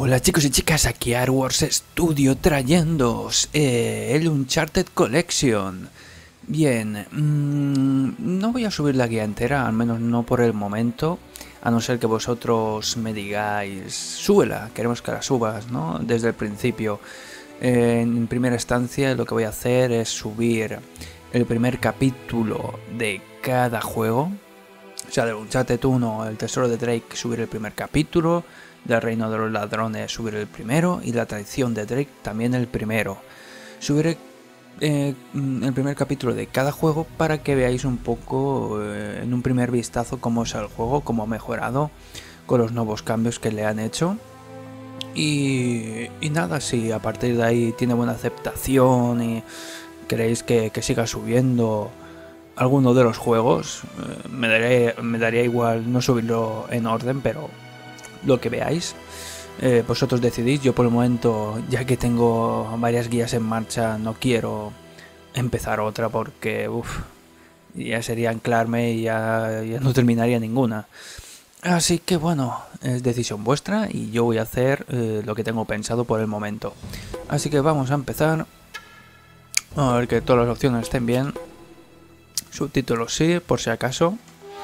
Hola chicos y chicas, aquí Artworks Studio trayéndoos el Uncharted Collection. Bien, no voy a subir la guía entera, al menos no por el momento, a no ser que vosotros me digáis, súbela, queremos que la subas, ¿no? Desde el principio. En primera instancia lo que voy a hacer es subir el primer capítulo de cada juego. O sea, del Uncharted 1, el tesoro de Drake, subir el primer capítulo, del reino de los ladrones, subir el primero, y la traición de Drake, también el primero. Subiré el primer capítulo de cada juego para que veáis un poco, en un primer vistazo, cómo es el juego, cómo ha mejorado con los nuevos cambios que le han hecho. Y nada, si a partir de ahí tiene buena aceptación y queréis que siga subiendo alguno de los juegos, me daría igual no subirlo en orden, pero lo que veáis, vosotros decidís. Yo por el momento, ya que tengo varias guías en marcha, no quiero empezar otra porque ya sería anclarme y ya no terminaría ninguna. Así que bueno, es decisión vuestra y yo voy a hacer lo que tengo pensado por el momento. Así que vamos a empezar. Vamos a ver que todas las opciones estén bien. Subtítulos sí, por si acaso.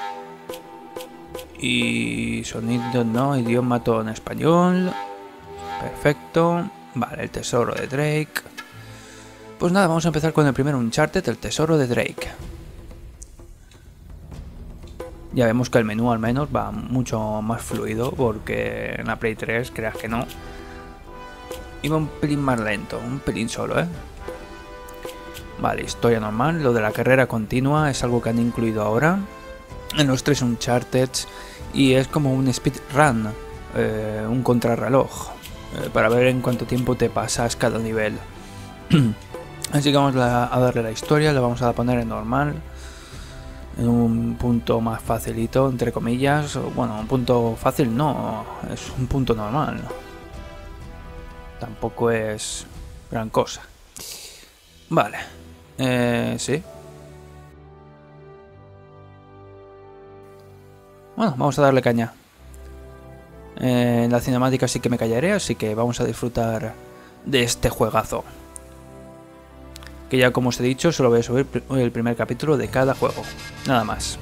Y sonido no, idioma todo en español. Perfecto. Vale, el tesoro de Drake. Pues nada, vamos a empezar con el primer Uncharted, el tesoro de Drake. Ya vemos que el menú al menos va mucho más fluido, porque en la Play 3, creas que no, iba un pelín más lento, un pelín solo, Vale, historia normal. Lo de la carrera continua es algo que han incluido ahora en los 3 Uncharted y es como un speedrun, un contrarreloj, para ver en cuánto tiempo te pasas cada nivel. Así que vamos a darle la historia, la vamos a poner en normal, en un punto más facilito, entre comillas. Bueno, un punto fácil no, es un punto normal, tampoco es gran cosa. Vale, sí. Bueno, vamos a darle caña. En la cinemática sí que me callaré, así que vamos a disfrutar de este juegazo. Que ya, como os he dicho, solo voy a subir el primer capítulo de cada juego. Nada más.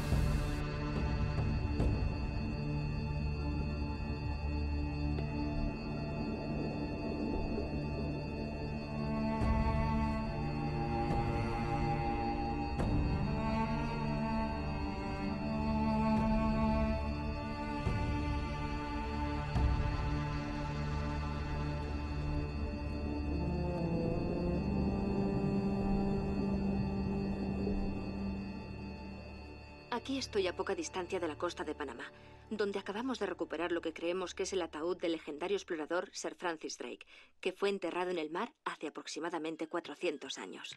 Aquí estoy a poca distancia de la costa de Panamá, donde acabamos de recuperar lo que creemos que es el ataúd del legendario explorador Sir Francis Drake, que fue enterrado en el mar hace aproximadamente 400 años.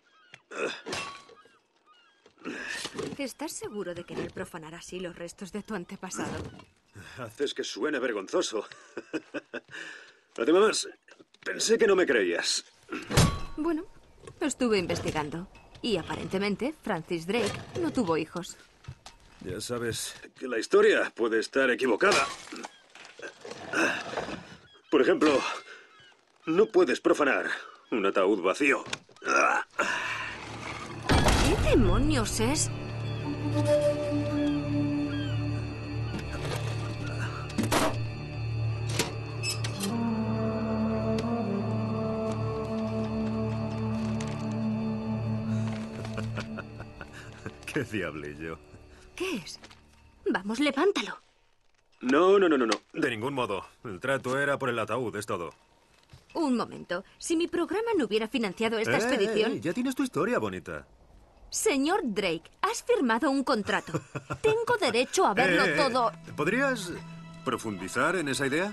¿Estás seguro de querer profanar así los restos de tu antepasado? Haces que suene vergonzoso. Además, pensé que no me creías. Bueno, estuve investigando. Y aparentemente, Francis Drake no tuvo hijos. Ya sabes que la historia puede estar equivocada. Por ejemplo, no puedes profanar un ataúd vacío. ¿Qué demonios es? ¡Qué diablillo! ¿Qué es? Vamos, levántalo. No. De ningún modo. El trato era por el ataúd, es todo. Un momento. Si mi programa no hubiera financiado esta expedición... Ya tienes tu historia, bonita. Señor Drake, has firmado un contrato. Tengo derecho a verlo todo. ¿Podrías profundizar en esa idea?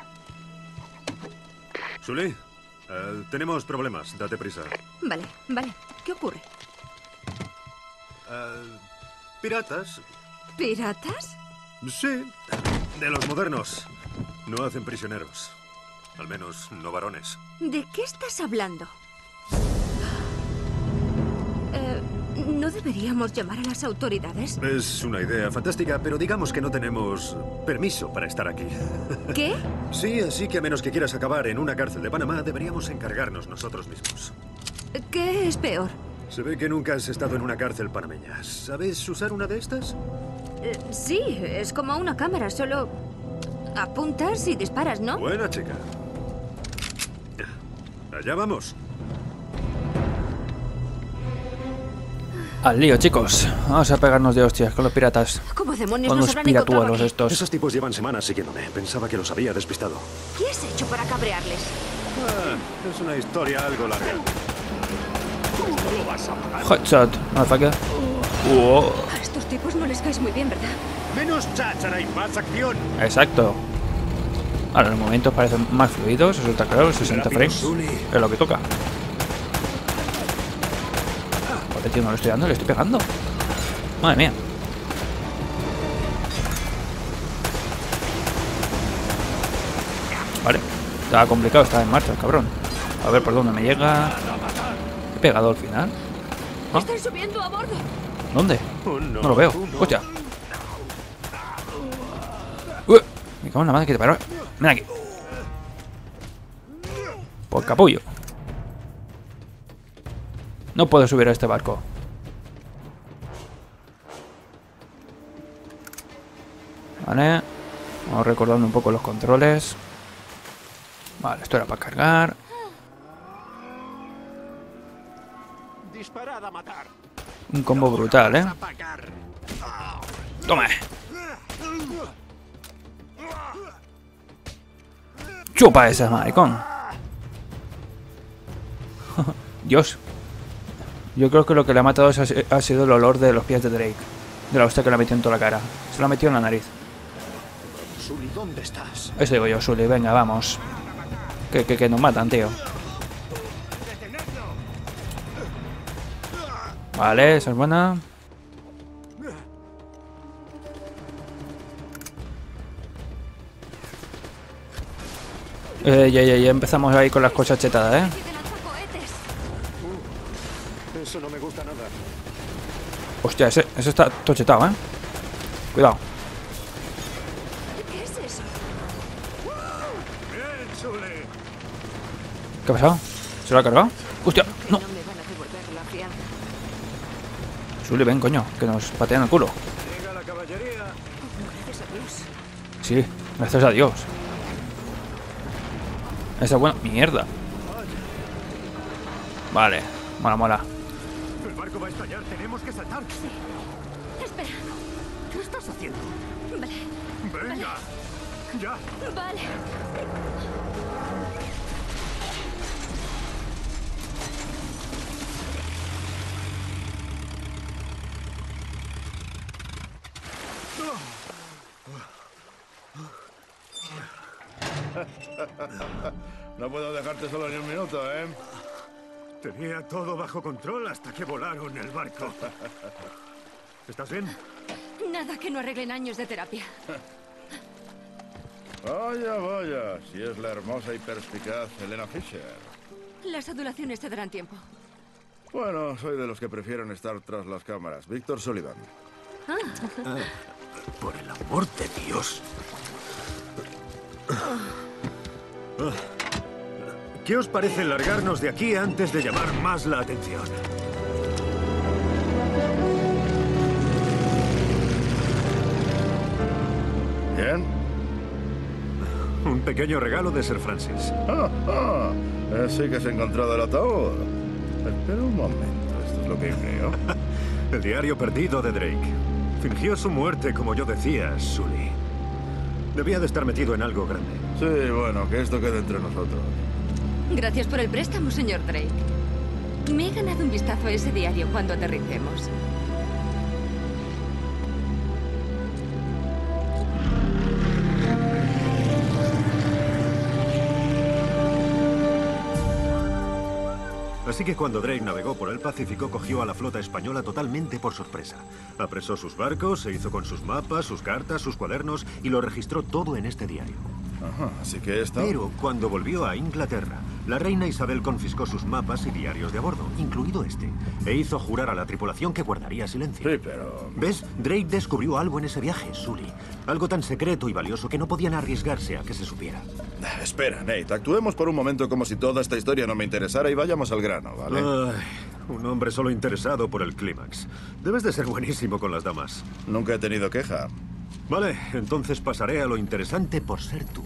Sully, tenemos problemas. Date prisa. Vale. ¿Qué ocurre? Piratas. ¿Piratas? Sí, de los modernos. No hacen prisioneros. Al menos no varones. ¿De qué estás hablando? ¿No deberíamos llamar a las autoridades? Es una idea fantástica, pero digamos que no tenemos permiso para estar aquí. ¿Qué? Sí, así que a menos que quieras acabar en una cárcel de Panamá, deberíamos encargarnos nosotros mismos. ¿Qué es peor? Se ve que nunca has estado en una cárcel panameña. ¿Sabes usar una de estas? Sí, es como una cámara, solo apuntas y disparas, ¿no? Buena chica. Allá vamos. Al lío, chicos. Vamos a pegarnos de hostias con los piratas. ¿Cómo demonios Con nos los habrán encontrado piratuelos aquí? estos. Esos tipos llevan semanas siguiéndome. Pensaba que los había despistado. ¿Qué has hecho para cabrearles? Es una historia algo larga. Headshot, motherfucker. A estos tipos no les caes muy bien, ¿verdad? Menos cháchara y más acción. Exacto. Ahora, los momentos parecen más fluidos, eso está claro, 60 frames. Es lo que toca. Joder, tío, no le estoy dando, le estoy pegando. Madre mía. Vale. Estaba complicado, estaba en marcha el cabrón. A ver por dónde me llega. He pegado al final. ¿Ah? ¡Están subiendo a bordo! ¿Dónde? Uno, No lo veo. uno. Hostia. Me cago en la madre que te paró. Ven aquí. Por capullo. No puedo subir a este barco. Vale. Vamos recordando un poco los controles. Vale, esto era para cargar. Disparad a matar. Un combo brutal, ¿eh? Pagar. Toma. Chupa esa, maricón. Dios. Yo creo que lo que le ha matado ha sido el olor de los pies de Drake. De la hostia que le ha metido en toda la cara. Se lo ha metido en la nariz. Sully, ¿dónde estás? Eso digo yo, Sully. Venga, vamos. Que nos matan, tío. Vale, esa es buena. Ya empezamos ahí con las cosas chetadas, ¿eh? ¡Y te lanza cohetes! Eso no me gusta nada. Hostia, ese está tochetado, ¿eh? Cuidado. ¿Qué es eso? Bien, Sully. ¿Qué ha pasado? ¿Se lo ha cargado? Hostia, no. No me van a devolver la fianza. Sully, ven, coño, que nos patean el culo. Llega la caballería. Gracias a Dios. Sí, gracias a Dios. Esa es buena. Mierda. Vale, mola, mola. El barco va a estallar. Tenemos que saltar. Espera. ¿Qué estás haciendo? Vale, Venga. Ya. vale. No puedo dejarte solo ni un minuto, ¿eh? Tenía todo bajo control hasta que volaron el barco. ¿Estás bien? Nada que no arreglen años de terapia. Vaya, vaya, si es la hermosa y perspicaz Helena Fisher. Las adulaciones te darán tiempo. Bueno, soy de los que prefieren estar tras las cámaras. Víctor Sullivan. Por el amor de Dios. ¿Qué os parece largarnos de aquí antes de llamar más la atención? ¿Bien? Un pequeño regalo de Sir Francis. Sí que has encontrado el ataúd. Espera un momento, esto es lo que creo. El diario perdido de Drake. Fingió su muerte, como yo decía, Sully. Debía de estar metido en algo grande. Sí, bueno, que esto quede entre nosotros. Gracias por el préstamo, señor Drake. Me he ganado un vistazo a ese diario cuando aterricemos. Así que cuando Drake navegó por el Pacífico, cogió a la flota española totalmente por sorpresa. Apresó sus barcos, se hizo con sus mapas, sus cartas, sus cuadernos y lo registró todo en este diario. Ajá, así que esto... Pero cuando volvió a Inglaterra, la reina Isabel confiscó sus mapas y diarios de a bordo, incluido este, e hizo jurar a la tripulación que guardaría silencio. Sí, pero... ¿Ves? Drake descubrió algo en ese viaje, Sully. Algo tan secreto y valioso que no podían arriesgarse a que se supiera. Espera, Nate, actuemos por un momento como si toda esta historia no me interesara y vayamos al grano, ¿vale? Ay, un hombre solo interesado por el clímax. Debes de ser buenísimo con las damas. Nunca he tenido queja. Vale, entonces pasaré a lo interesante por ser tú.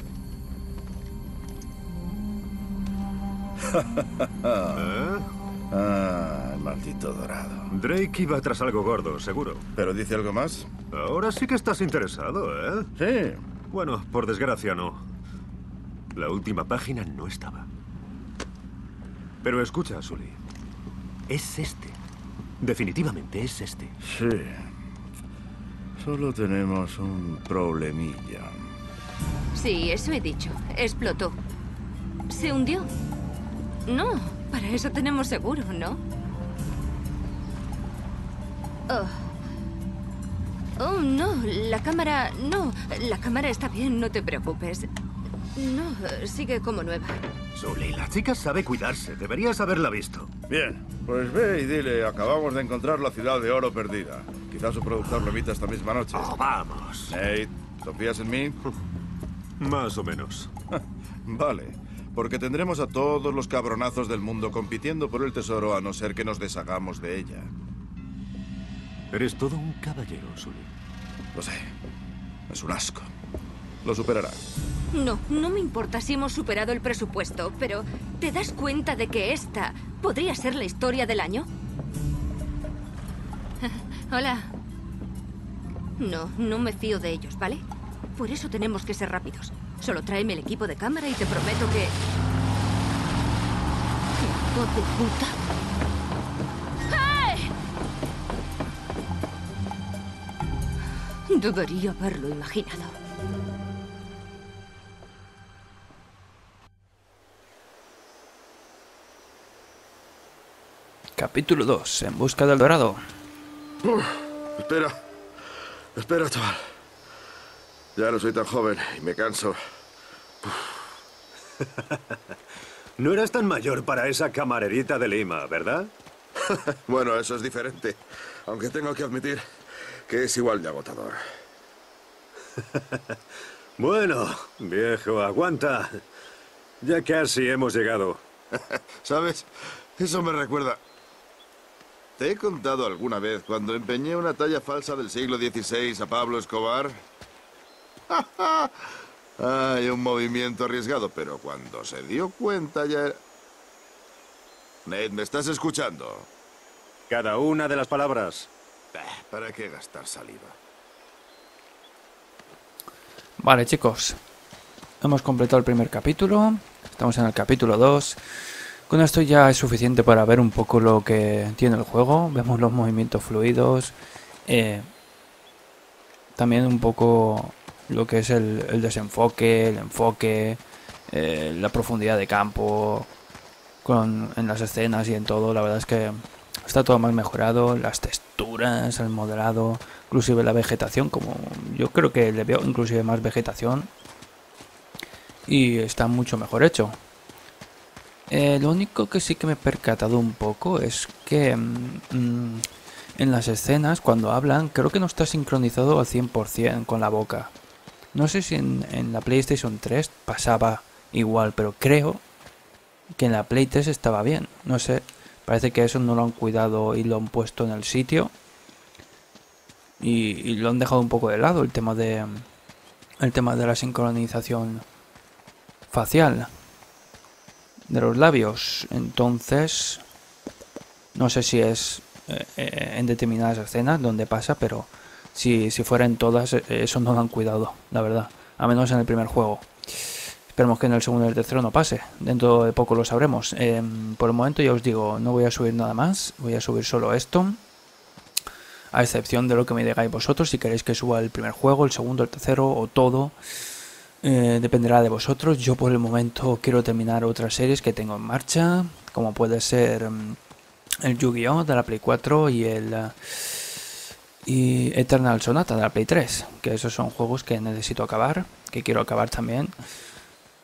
¿Eh? Ah, el maldito dorado. Drake iba tras algo gordo, seguro. ¿Pero dice algo más? Ahora sí que estás interesado, ¿eh? Sí. Bueno, por desgracia no. La última página no estaba. Pero escucha, Sully. Es este. Definitivamente es este. Sí. Solo tenemos un problemilla. Sí, eso he dicho. Explotó. ¿Se hundió? No, para eso tenemos seguro, ¿no? Oh, no, la cámara... No, la cámara está bien, no te preocupes. No, sigue como nueva. Sully, la chica sabe cuidarse. Deberías haberla visto. Bien, pues ve y dile, acabamos de encontrar la ciudad de oro perdida. Quizás su productor lo emita esta misma noche. Oh, vamos. Nate, ¿confías en mí? Más o menos. Vale, porque tendremos a todos los cabronazos del mundo compitiendo por el tesoro a no ser que nos deshagamos de ella. Eres todo un caballero, Sully. Lo sé, es un asco. Lo superará. No, no me importa si hemos superado el presupuesto, pero ¿te das cuenta de que esta podría ser la historia del año? Hola. No, no me fío de ellos, ¿vale? Por eso tenemos que ser rápidos. Solo tráeme el equipo de cámara y te prometo que... ¡Hijo de puta! ¡Hey! Debería haberlo imaginado. Capítulo 2. En busca del dorado. Espera, chaval. Ya no soy tan joven y me canso. No eras tan mayor para esa camarerita de Lima, ¿verdad? Bueno, eso es diferente. Aunque tengo que admitir que es igual de agotador. Bueno, viejo, aguanta. Ya casi hemos llegado. ¿Sabes? Eso me recuerda... ¿Te he contado alguna vez cuando empeñé una talla falsa del siglo XVI a Pablo Escobar? Hay un movimiento arriesgado, pero cuando se dio cuenta ya... Nate, ¿me estás escuchando? Cada una de las palabras. ¿Para qué gastar saliva? Vale, chicos. Hemos completado el primer capítulo. Estamos en el capítulo 2. Con esto ya es suficiente para ver un poco lo que tiene el juego. Vemos los movimientos fluidos. También un poco lo que es el desenfoque, el enfoque, la profundidad de campo en las escenas y en todo. La verdad es que está todo más mejorado. Las texturas, el modelado, inclusive la vegetación. Como yo creo que le veo inclusive más vegetación. Y está mucho mejor hecho. Lo único que sí que me he percatado un poco es que en las escenas, cuando hablan, creo que no está sincronizado al 100% con la boca. No sé si en la PlayStation 3 pasaba igual, pero creo que en la Play 3 estaba bien. No sé, parece que eso no lo han cuidado y lo han puesto en el sitio. Y lo han dejado un poco de lado, el tema de la sincronización facial de los labios. Entonces no sé si es en determinadas escenas donde pasa, pero si fuera en todas, eso no lo han cuidado, la verdad, a menos en el primer juego. Esperemos que en el segundo y el tercero no pase, dentro de poco lo sabremos. Por el momento ya os digo, no voy a subir nada más, voy a subir solo esto, a excepción de lo que me digáis vosotros, si queréis que suba el primer juego, el segundo, el tercero o todo. Dependerá de vosotros. Yo por el momento quiero terminar otras series que tengo en marcha, como puede ser el Yu-Gi-Oh! De la Play 4 y Eternal Sonata de la Play 3, que esos son juegos que necesito acabar, que quiero acabar también.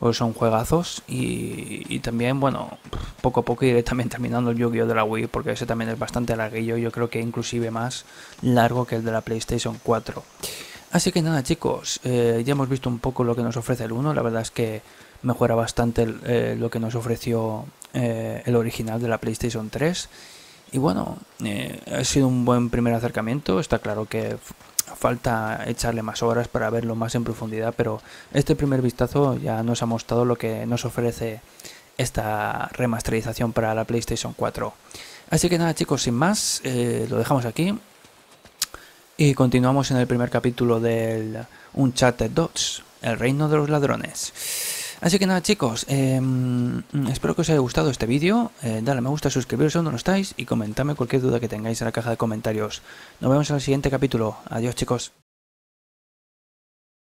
pues son juegazos. Y también, bueno, poco a poco iré también terminando el Yu-Gi-Oh de la Wii, porque ese también es bastante larguillo, yo creo que inclusive más largo que el de la PlayStation 4. Así que nada, chicos, ya hemos visto un poco lo que nos ofrece el 1, la verdad es que mejora bastante lo que nos ofreció el original de la PlayStation 3. Y bueno, ha sido un buen primer acercamiento. Está claro que falta echarle más horas para verlo más en profundidad, pero este primer vistazo ya nos ha mostrado lo que nos ofrece esta remasterización para la PlayStation 4. Así que nada, chicos, sin más, lo dejamos aquí y continuamos en el primer capítulo del Uncharted 2, el reino de los ladrones. Así que nada, chicos, espero que os haya gustado este vídeo. Dale a me gusta, suscribiros si aún no lo estáis y comentadme cualquier duda que tengáis en la caja de comentarios. Nos vemos en el siguiente capítulo. Adiós, chicos.